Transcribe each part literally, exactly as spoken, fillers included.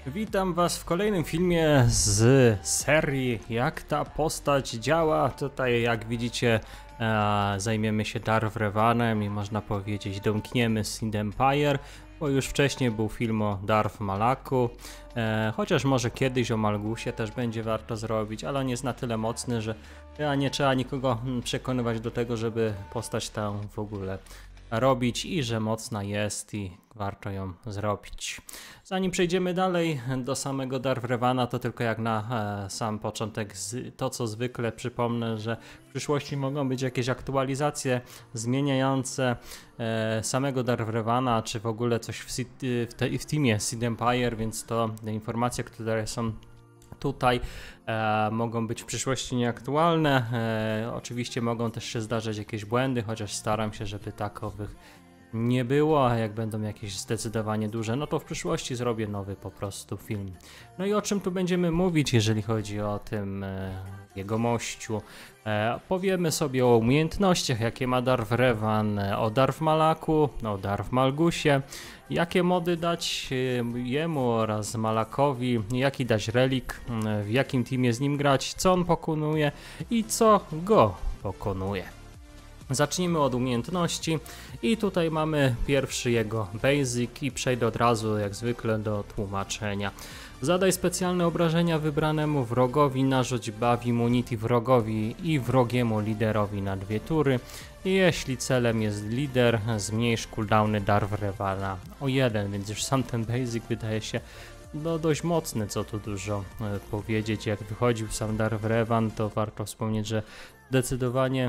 Witam Was w kolejnym filmie z serii Jak ta postać działa. Tutaj jak widzicie e, zajmiemy się Darth Revanem i można powiedzieć domkniemy Sith Empire, bo już wcześniej był film o Darth Malaku, e, chociaż może kiedyś o Malgusie też będzie warto zrobić, ale on jest na tyle mocny, że ja nie trzeba nikogo przekonywać do tego, żeby postać tę w ogóle robić i że mocna jest i warto ją zrobić. Zanim przejdziemy dalej do samego Darth Revana, to tylko jak na e, sam początek z, to co zwykle przypomnę, że w przyszłości mogą być jakieś aktualizacje zmieniające e, samego Darth Revana, czy w ogóle coś w, w, te, w teamie Sith Empire, więc to te informacje, które są tutaj e, mogą być w przyszłości nieaktualne. E, oczywiście mogą też się zdarzać jakieś błędy, chociaż staram się, żeby takowych nie było, a jak będą jakieś zdecydowanie duże, no to w przyszłości zrobię nowy po prostu film. No i o czym tu będziemy mówić, jeżeli chodzi o tym e, jego mościu? E, powiemy sobie o umiejętnościach, jakie ma Darth Revan, e, o Darth Malaku, o Darth Malgusie, jakie mody dać e, jemu oraz Malakowi, jaki dać relik, e, w jakim teamie z nim grać, co on pokonuje i co go pokonuje. Zacznijmy od umiejętności i tutaj mamy pierwszy jego basic i przejdę od razu jak zwykle do tłumaczenia. Zadaj specjalne obrażenia wybranemu wrogowi, narzuć buff immunity wrogowi i wrogiemu liderowi na dwie tury. Jeśli celem jest lider, zmniejsz cooldowny Darth Revana o jeden, więc już sam ten basic wydaje się no dość mocny, co tu dużo e, powiedzieć. Jak wychodził sam Darth Revan, to warto wspomnieć, że zdecydowanie,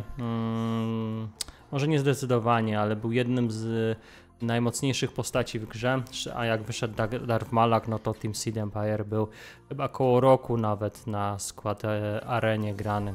mm, może nie zdecydowanie, ale był jednym z najmocniejszych postaci w grze, a jak wyszedł Darth Malak, no to Team Sith Empire był chyba koło roku nawet na skład e, arenie grany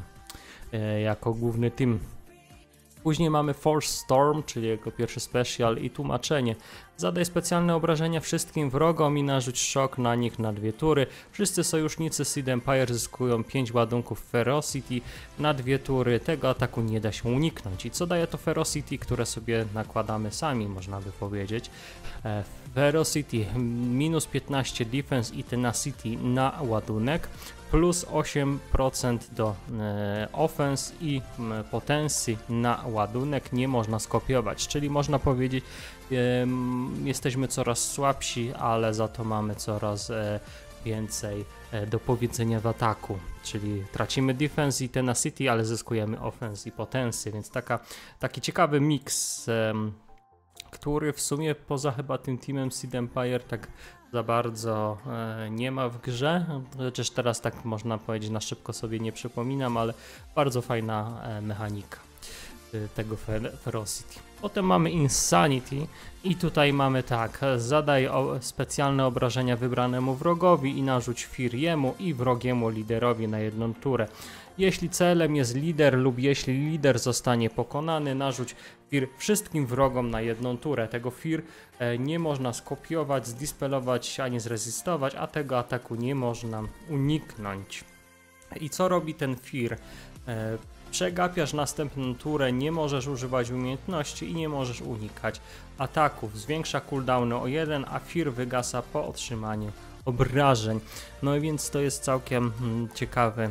e, jako główny team. Później mamy Force Storm, czyli jego pierwszy special i tłumaczenie. Zadaj specjalne obrażenia wszystkim wrogom i narzuć szok na nich na dwie tury. Wszyscy sojusznicy Sith Empire zyskują pięć ładunków Ferocity na dwie tury. Tego ataku nie da się uniknąć. I co daje to Ferocity, które sobie nakładamy sami, można by powiedzieć. E, Ferocity minus piętnaście defense i tenacity na ładunek, plus osiem procent do e, offense i e, potensji na ładunek nie można skopiować, czyli można powiedzieć e, jesteśmy coraz słabsi, ale za to mamy coraz e, więcej e, do powiedzenia w ataku, czyli tracimy defense i tenacity, ale zyskujemy offense i potensję, więc taka, taki ciekawy miks, e, który w sumie poza chyba tym teamem Sith Empire tak za bardzo e, nie ma w grze, chociaż teraz tak można powiedzieć na szybko sobie nie przypominam, ale bardzo fajna e, mechanika e, tego fer Ferocity. Potem mamy Insanity i tutaj mamy tak, zadaj o, specjalne obrażenia wybranemu wrogowi i narzuć Fear jemu i wrogiemu liderowi na jedną turę. Jeśli celem jest lider lub jeśli lider zostanie pokonany, narzuć Fear wszystkim wrogom na jedną turę. Tego Fear e, nie można skopiować, zdispelować ani zrezystować, a tego ataku nie można uniknąć. I co robi ten Fear? E, Przegapiasz następną turę, nie możesz używać umiejętności i nie możesz unikać ataków. Zwiększa cooldowny o jeden, a Fear wygasa po otrzymaniu obrażeń. No i więc to jest całkiem mm, ciekawy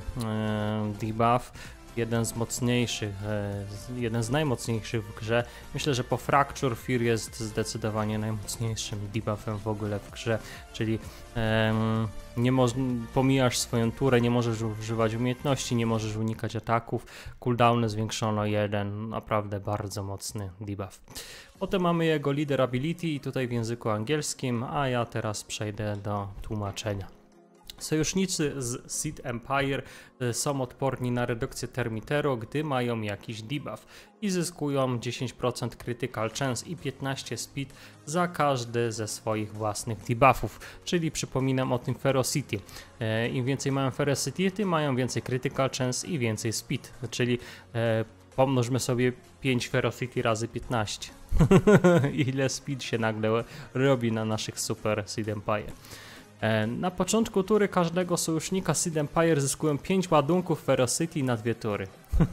e, debuff. Jeden z mocniejszych, e, jeden z najmocniejszych w grze. Myślę, że po Fracture Fear jest zdecydowanie najmocniejszym debuffem w ogóle w grze, czyli e, nie moż, pomijasz swoją turę, nie możesz używać umiejętności, nie możesz unikać ataków, cooldowny zwiększono jeden, naprawdę bardzo mocny debuff. Potem mamy jego Leader Ability i tutaj w języku angielskim, a ja teraz przejdę do tłumaczenia. Sojusznicy z Sith Empire są odporni na redukcję termiteru, gdy mają jakiś debuff i zyskują dziesięć procent critical chance i piętnaście speed za każdy ze swoich własnych debuffów, czyli przypominam o tym Ferocity. E, Im więcej mają Ferocity, tym mają więcej critical chance i więcej speed, czyli e, pomnożmy sobie pięć Ferocity razy piętnaście. Ile speed się nagle robi na naszych super Sith Empire. Na początku tury każdego sojusznika Sith Empire zyskują pięć ładunków Ferocity na dwie tury.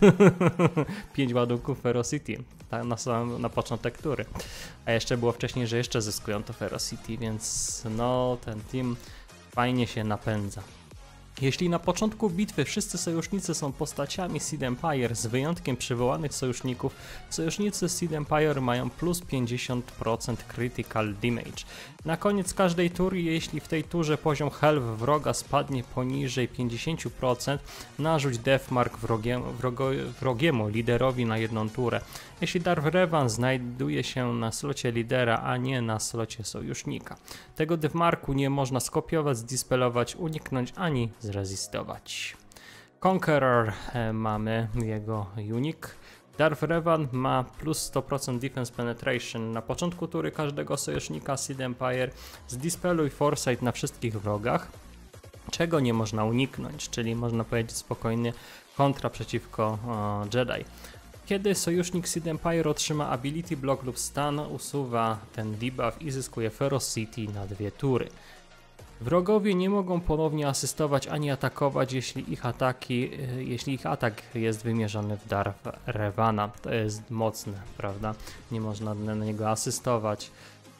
pięć ładunków Ferocity na, sam, na początek tury. A jeszcze było wcześniej, że jeszcze zyskują to Ferocity, więc no ten team fajnie się napędza. Jeśli na początku bitwy wszyscy sojusznicy są postaciami Seed Empire z wyjątkiem przywołanych sojuszników, sojusznicy Seed Empire mają plus pięćdziesiąt procent critical damage. Na koniec każdej tury, jeśli w tej turze poziom health wroga spadnie poniżej pięćdziesiąt procent, narzuć deathmark wrogiemu, wrogo, wrogiemu liderowi na jedną turę. Jeśli Darth Revan znajduje się na slocie lidera, a nie na slocie sojusznika. Tego deathmarku nie można skopiować, zdispelować, uniknąć ani zrezystować. Conqueror e, mamy jego unik. Darth Revan ma plus sto procent defense penetration. Na początku tury każdego sojusznika Seed Empire zdispeluj foresight na wszystkich wrogach, czego nie można uniknąć, czyli można powiedzieć spokojnie kontra przeciwko o, Jedi. Kiedy sojusznik Seed Empire otrzyma ability block lub stun, usuwa ten debuff i zyskuje ferocity na dwie tury. Wrogowie nie mogą ponownie asystować ani atakować, jeśli ich ataki, jeśli ich atak jest wymierzony w Darth Revana. To jest mocne, prawda? Nie można na niego asystować.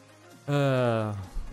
Eee,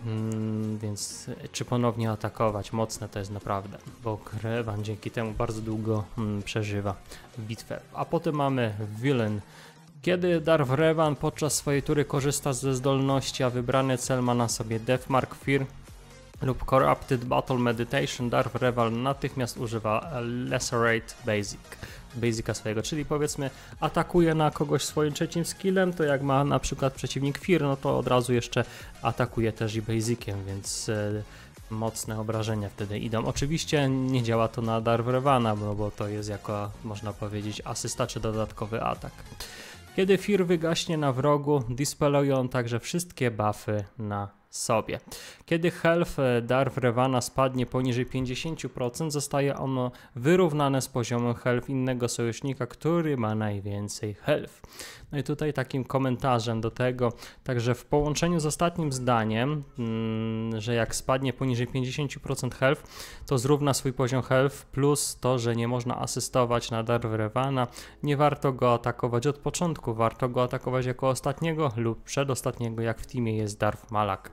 mm, więc czy ponownie atakować? Mocne to jest naprawdę, bo Revan dzięki temu bardzo długo mm, przeżywa bitwę. A potem mamy Villain. Kiedy Darth Revan podczas swojej tury korzysta ze zdolności, a wybrany cel ma na sobie Deathmark Fear lub Corrupted Battle Meditation, Darth Revan natychmiast używa Lacerate Basic, Basica swojego, czyli powiedzmy atakuje na kogoś swoim trzecim skillem, to jak ma na przykład przeciwnik Fear, no to od razu jeszcze atakuje też i Basiciem, więc e, mocne obrażenia wtedy idą. Oczywiście nie działa to na Darth Revana, bo, bo to jest jako, można powiedzieć, asysta czy dodatkowy atak. Kiedy Fear wygaśnie na wrogu, dispeluje on także wszystkie buffy na sobie. Kiedy health Darth Revana spadnie poniżej pięćdziesiąt procent, zostaje ono wyrównane z poziomem health innego sojusznika, który ma najwięcej health. No i tutaj takim komentarzem do tego, także w połączeniu z ostatnim zdaniem, mm, że jak spadnie poniżej pięćdziesiąt procent health, to zrówna swój poziom health, plus to, że nie można asystować na Darth Revana, nie warto go atakować od początku, warto go atakować jako ostatniego lub przedostatniego, jak w teamie jest Darth Malak.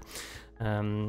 Um,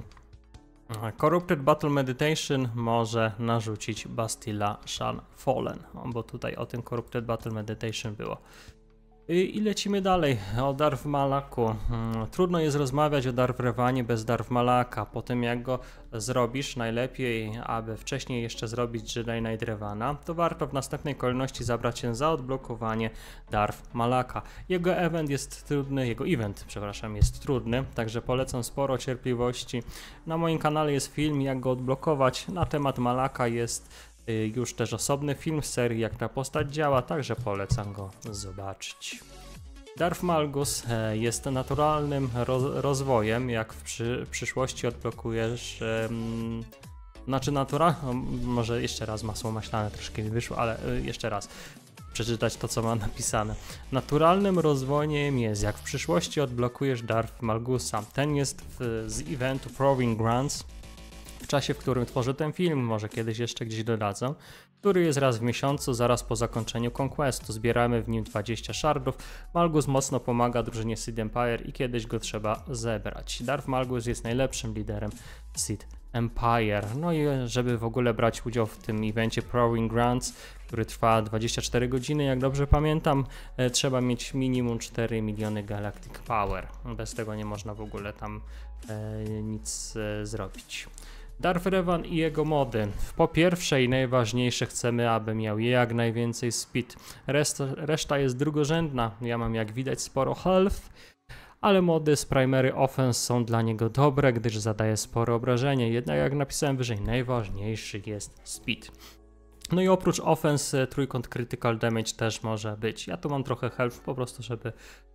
Corrupted Battle Meditation może narzucić Bastila Shan Fallen, no, bo tutaj o tym Corrupted Battle Meditation było. I, I lecimy dalej o Darth Malaku. Hmm, trudno jest rozmawiać o Darth Revanie bez Darth Malaka. Po tym jak go zrobisz, najlepiej aby wcześniej jeszcze zrobić Jedi Knight Revana, to warto w następnej kolejności zabrać się za odblokowanie Darth Malaka. Jego event jest trudny, jego event, przepraszam, jest trudny, także polecam sporo cierpliwości. Na moim kanale jest film, jak go odblokować. Na temat Malaka jest już też osobny film z serii, jak ta postać działa, także polecam go zobaczyć. Darth Malgus jest naturalnym roz rozwojem, jak w przy przyszłości odblokujesz, um, znaczy natura, no, może jeszcze raz masło maślane troszkę mi wyszło, ale y, jeszcze raz przeczytać to, co ma napisane. Naturalnym rozwojem jest, jak w przyszłości odblokujesz Darth Malgusa. Ten jest w, z eventu Proving Grounds, w czasie, w którym tworzę ten film, może kiedyś jeszcze gdzieś dodadzą, który jest raz w miesiącu, zaraz po zakończeniu Conquestu. Zbieramy w nim dwadzieścia shardów. Malgus mocno pomaga drużynie Seed Empire i kiedyś go trzeba zebrać. Darth Malgus jest najlepszym liderem Seed Empire. No i żeby w ogóle brać udział w tym evencie Proving Grounds, który trwa dwadzieścia cztery godziny, jak dobrze pamiętam, e, trzeba mieć minimum cztery miliony Galactic Power. Bez tego nie można w ogóle tam e, nic e, zrobić. Darth Revan i jego mody. Po pierwsze i najważniejsze chcemy, aby miał jak najwięcej speed. Reszta, reszta jest drugorzędna. Ja mam jak widać sporo health, ale mody z Primary Offense są dla niego dobre, gdyż zadaje spore obrażenie. Jednak jak napisałem wyżej, najważniejszy jest speed. No i oprócz offense trójkąt critical damage też może być. Ja tu mam trochę health po prostu, żeby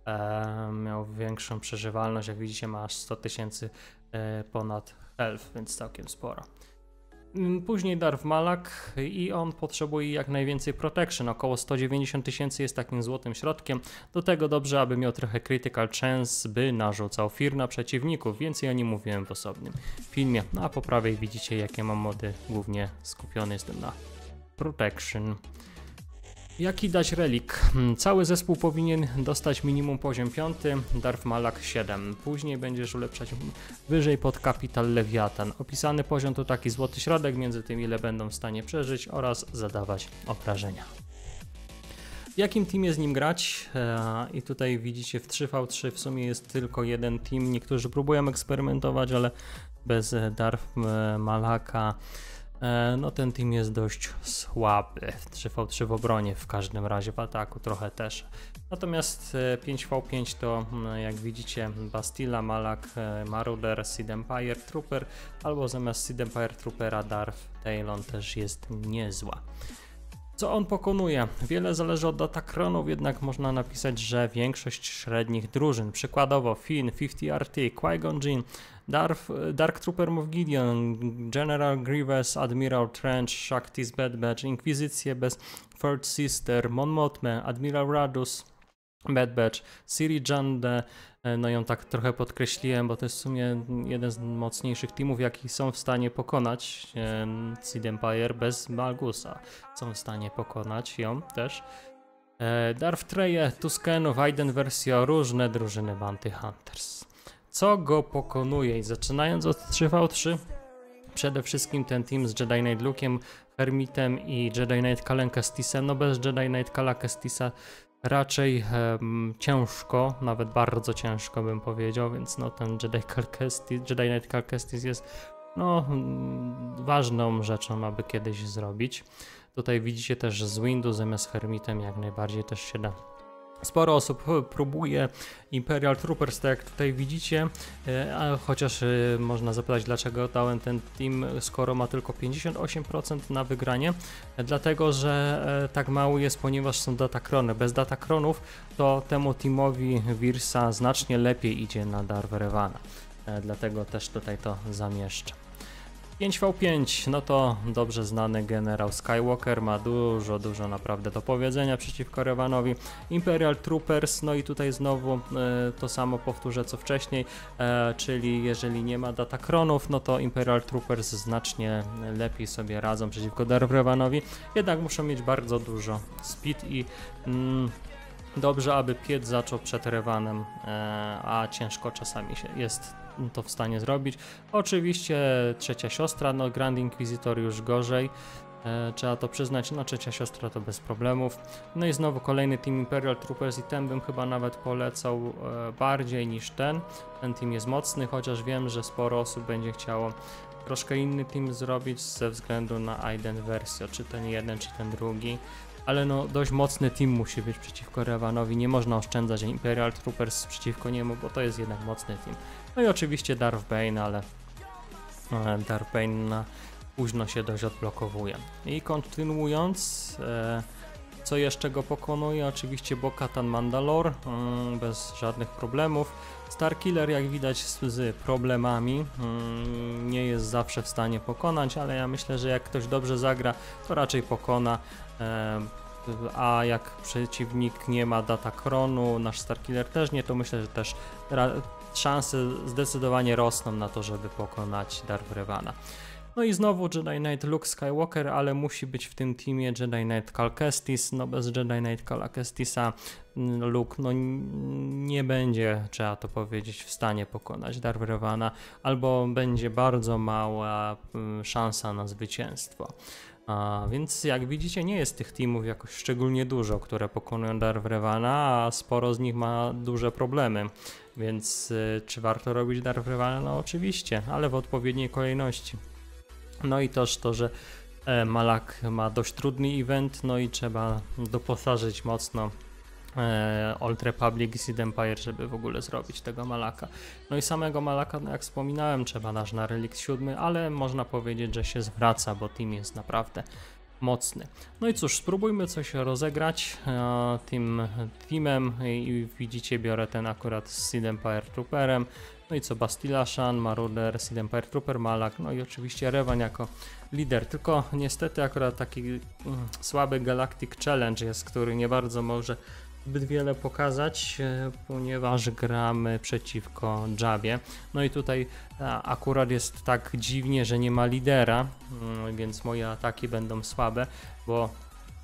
e, miał większą przeżywalność. Jak widzicie, ma aż sto tysięcy e, ponad health, więc całkiem sporo. Później Darth Malak i on potrzebuje jak najwięcej protection, około sto dziewięćdziesiąt tysięcy jest takim złotym środkiem. Do tego dobrze, aby miał trochę critical chance, by narzucał fear na przeciwników. Więcej o nim mówiłem w osobnym filmie. No a po prawej widzicie, jakie mam mody, głównie skupiony jestem na protection. Jaki dać relik? Cały zespół powinien dostać minimum poziom piąty, Darth Malak siedem. Później będziesz ulepszać wyżej pod Kapital Lewiatan. Opisany poziom to taki złoty środek między tym, ile będą w stanie przeżyć oraz zadawać obrażenia. W jakim teamie z nim grać? Eee, I tutaj widzicie w trzy na trzy w sumie jest tylko jeden team. Niektórzy próbują eksperymentować, ale bez Darth Malaka no ten team jest dość słaby. trzy na trzy w obronie w każdym razie, w ataku trochę też. Natomiast pięć na pięć to jak widzicie Bastila, Malak, Marauder, Seed Empire, Trooper albo zamiast Seed Empire Troopera Darth Talon też jest niezła. Co on pokonuje? Wiele zależy od datakronów, jednak można napisać, że większość średnich drużyn, przykładowo Finn, pięćdziesiąt R T, Qui-Gon Jinn, Darth, Dark Trooper Moff Gideon, General Grievous, Admiral Trench, Shakti's Bad Batch, Inkwizycję bez Third Sister, Mon Mothma, Admiral Radus, Bad Batch, Ciri Jande, no ją tak trochę podkreśliłem, bo to jest w sumie jeden z mocniejszych teamów, jaki są w stanie pokonać Seed Empire bez Malgusa. Są w stanie pokonać ją też. Darth Treje, Tuskenu, Raiden Versio, różne drużyny Bounty Hunters. Co go pokonuje? I zaczynając od trzy na trzy, przede wszystkim ten team z Jedi Knight Luke'em, Hermitem i Jedi Knight Kalen Kestisem. No bez Jedi Knight Kala Kestisa raczej um, ciężko, nawet bardzo ciężko bym powiedział, więc no ten Jedi, Cal Kestis, Jedi Knight Cal Kestis jest no um, ważną rzeczą, aby kiedyś zrobić. Tutaj widzicie też z Windu zamiast Hermitem jak najbardziej też się da. Sporo osób próbuje Imperial Troopers, tak jak tutaj widzicie, a chociaż można zapytać, dlaczego dałem ten team, skoro ma tylko pięćdziesiąt osiem procent na wygranie. Dlatego, że tak mało jest, ponieważ są datakrony. Bez datakronów to temu teamowi Virsa znacznie lepiej idzie na Darth Revana. Dlatego też tutaj to zamieszczę. pięć na pięć, no to dobrze znany generał Skywalker, ma dużo, dużo naprawdę do powiedzenia przeciwko Revanowi. Imperial Troopers, no i tutaj znowu e, to samo powtórzę co wcześniej, e, czyli jeżeli nie ma datakronów, no to Imperial Troopers znacznie lepiej sobie radzą przeciwko Darth Revanowi, jednak muszą mieć bardzo dużo speed i mm, dobrze, aby piec zaczął przed Revanem, e, a ciężko czasami się jest to w stanie zrobić. Oczywiście trzecia siostra, no Grand Inquisitor już gorzej, e, trzeba to przyznać, no trzecia siostra to bez problemów. No i znowu kolejny team Imperial Troopers i ten bym chyba nawet polecał e, bardziej niż ten. Ten team jest mocny, chociaż wiem, że sporo osób będzie chciało troszkę inny team zrobić ze względu na Aiden Versio, czy ten jeden, czy ten drugi. Ale no dość mocny team musi być przeciwko Revanowi, nie można oszczędzać Imperial Troopers przeciwko niemu, bo to jest jednak mocny team. No i oczywiście Darth Bane, ale Darth Bane na późno się dość odblokowuje. I kontynuując, e, co jeszcze go pokonuje? Oczywiście Bo-Katan Mandalore, mm, bez żadnych problemów. Starkiller, jak widać, z, z problemami, mm, nie jest zawsze w stanie pokonać, ale ja myślę, że jak ktoś dobrze zagra, to raczej pokona. E, a jak przeciwnik nie ma datakronu, nasz Starkiller też nie, to myślę, że też szanse zdecydowanie rosną na to, żeby pokonać Darth Revana. No i znowu Jedi Knight Luke Skywalker, ale musi być w tym teamie Jedi Knight Cal Kestis, no bez Jedi Knight Cala Kestisa Luke no nie będzie, trzeba to powiedzieć, w stanie pokonać Darth Revana, albo będzie bardzo mała szansa na zwycięstwo. A więc jak widzicie, nie jest tych teamów jakoś szczególnie dużo, które pokonują Darth Revana, a sporo z nich ma duże problemy. Więc y, czy warto robić Darth Revana? No oczywiście, ale w odpowiedniej kolejności. No i też to, że e, Malak ma dość trudny event, no i trzeba doposażyć mocno e, Old Republic i Seed Empire, żeby w ogóle zrobić tego Malaka. No i samego Malaka, no jak wspominałem, trzeba dać na Relikt siódmy, ale można powiedzieć, że się zwraca, bo team jest naprawdę mocny. No i cóż, spróbujmy coś rozegrać e, tym teamem i, i widzicie, biorę ten akurat z Seed Empire Trooperem. No i co, Bastila Shan, Marauder, Seed Empire Trooper, Malak, no i oczywiście Revan jako lider. Tylko niestety akurat taki mm, słaby Galactic Challenge jest, który nie bardzo może zbyt wiele pokazać, e, ponieważ gramy przeciwko Jabie. No i tutaj a, akurat jest tak dziwnie, że nie ma lidera, mm, więc moje ataki będą słabe, bo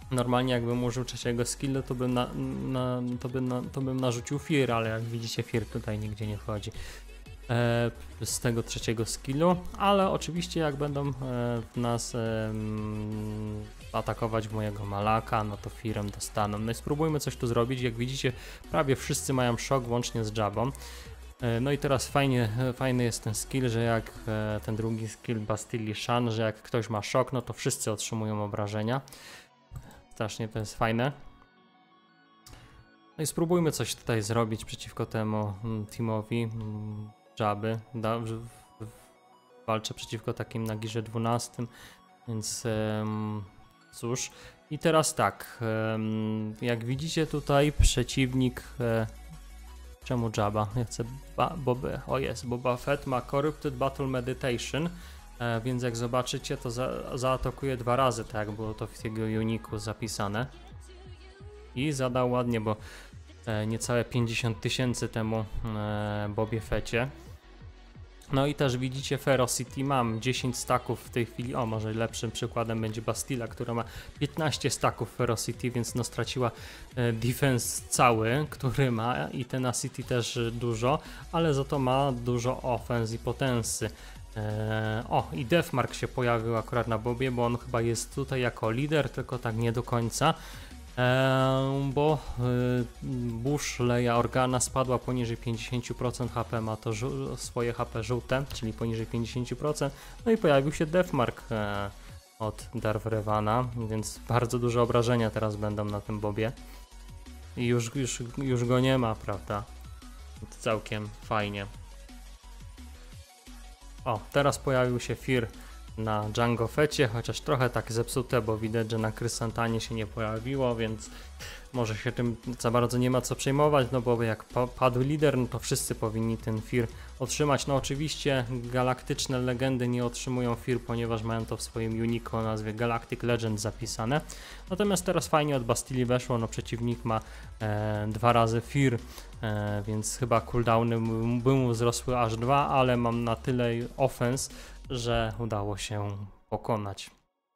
Normalnie jakbym użył trzeciego skilla, to bym, na, na, to, bym na, to bym narzucił Fear, ale jak widzicie Fear tutaj nigdzie nie wchodzi e, z tego trzeciego skillu, ale oczywiście jak będą e, nas e, atakować w mojego Malaka, no to Fearem dostaną. No i spróbujmy coś tu zrobić. Jak widzicie, prawie wszyscy mają szok, łącznie z Jabą. E, no i teraz fajnie, fajny jest ten skill, że jak e, ten drugi skill Bastili Shan, że jak ktoś ma szok, no to wszyscy otrzymują obrażenia. Strasznie to jest fajne. No i spróbujmy coś tutaj zrobić przeciwko temu mm, teamowi mm, Jaby. Da, w, w, walczę przeciwko takim na girze dwunastym, więc um, cóż. I teraz tak, um, jak widzicie tutaj przeciwnik, e, czemu Jaba? Ja chcę, ba, Boby, o jest, Boba Fett ma Corrupted Battle Meditation. E, więc jak zobaczycie, to za, zaatakuje dwa razy, tak jak było to w jego uniku zapisane. I zadał ładnie, bo e, niecałe pięćdziesiąt tysięcy temu e, Bobie Fecie. No i też widzicie Ferocity, mam dziesięć staków w tej chwili, o może lepszym przykładem będzie Bastila, która ma piętnaście staków Ferocity, więc no straciła e, defense cały, który ma i tenacity też dużo, ale za to ma dużo offense i potensy. Eee, o, i Deathmark się pojawił akurat na Bobie, bo on chyba jest tutaj jako lider, tylko tak nie do końca, eee, bo e, Bush Leia Organa spadła poniżej pięćdziesiąt procent H P, ma to swoje H P żółte, czyli poniżej pięćdziesiąt procent, no i pojawił się Deathmark e, od Darth Revana, więc bardzo duże obrażenia teraz będą na tym Bobie i już, już, już go nie ma, prawda? Całkiem fajnie. O, teraz pojawił się Fear na Jango Fecie, chociaż trochę tak zepsute, bo widać, że na Krysantanie się nie pojawiło, więc może się tym za bardzo nie ma co przejmować, no bo jak padł lider, no to wszyscy powinni ten Fear otrzymać. No oczywiście galaktyczne legendy nie otrzymują Fear, ponieważ mają to w swoim uniku o nazwie Galactic Legend zapisane. Natomiast teraz fajnie od Bastili weszło, no przeciwnik ma e, dwa razy Fear, e, więc chyba cooldowny by mu wzrosły aż dwa, ale mam na tyle offense, że udało się pokonać.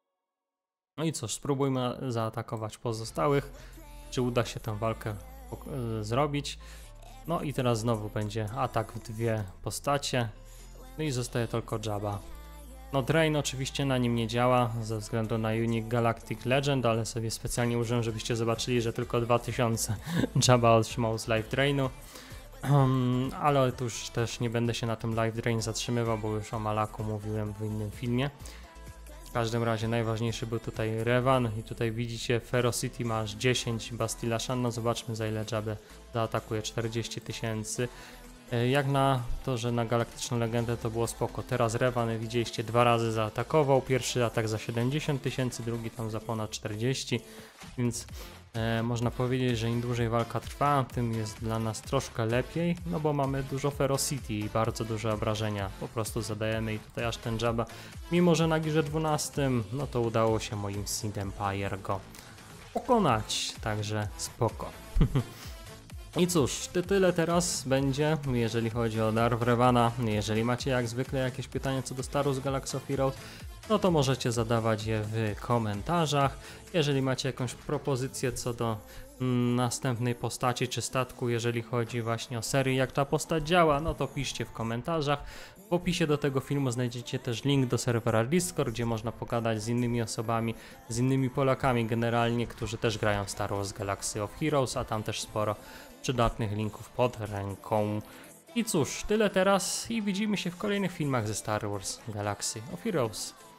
No i cóż, spróbujmy zaatakować pozostałych, czy uda się tę walkę y, zrobić. No i teraz znowu będzie atak w dwie postacie, no i zostaje tylko Jabba. No Drain oczywiście na nim nie działa ze względu na Unique Galactic Legend, ale sobie specjalnie użyłem, żebyście zobaczyli, że tylko dwa tysiące Jabba otrzymał z Life Drainu. Um, ale tu już też nie będę się na tym Life Drain zatrzymywał, bo już o Malaku mówiłem w innym filmie. W każdym razie najważniejszy był tutaj Revan i tutaj widzicie Ferocity ma aż dziesięć, Bastila Shan, no zobaczmy za ile Jabę zaatakuje, czterdzieści tysięcy. Jak na to, że na Galaktyczną Legendę to było spoko. Teraz Revan widzieliście dwa razy zaatakował, pierwszy atak za siedemdziesiąt tysięcy, drugi tam za ponad czterdzieści, więc e, można powiedzieć, że im dłużej walka trwa, tym jest dla nas troszkę lepiej, no bo mamy dużo Ferocity i bardzo duże obrażenia po prostu zadajemy i tutaj aż ten Jabba, mimo że na girze dwunastym, no to udało się moim Sith Empire go pokonać, także spoko. I cóż, to tyle teraz będzie, jeżeli chodzi o Darth Revana. Jeżeli macie jak zwykle jakieś pytania co do Star Wars Galaxy of Heroes, no to możecie zadawać je w komentarzach. Jeżeli macie jakąś propozycję co do mm, następnej postaci czy statku, jeżeli chodzi właśnie o serię, jak ta postać działa, no to piszcie w komentarzach. W opisie do tego filmu znajdziecie też link do serwera Discord, gdzie można pogadać z innymi osobami, z innymi Polakami generalnie, którzy też grają w Star Wars Galaxy of Heroes, a tam też sporo przydatnych linków pod ręką. I cóż, tyle teraz i widzimy się w kolejnych filmach ze Star Wars Galaxy of Heroes.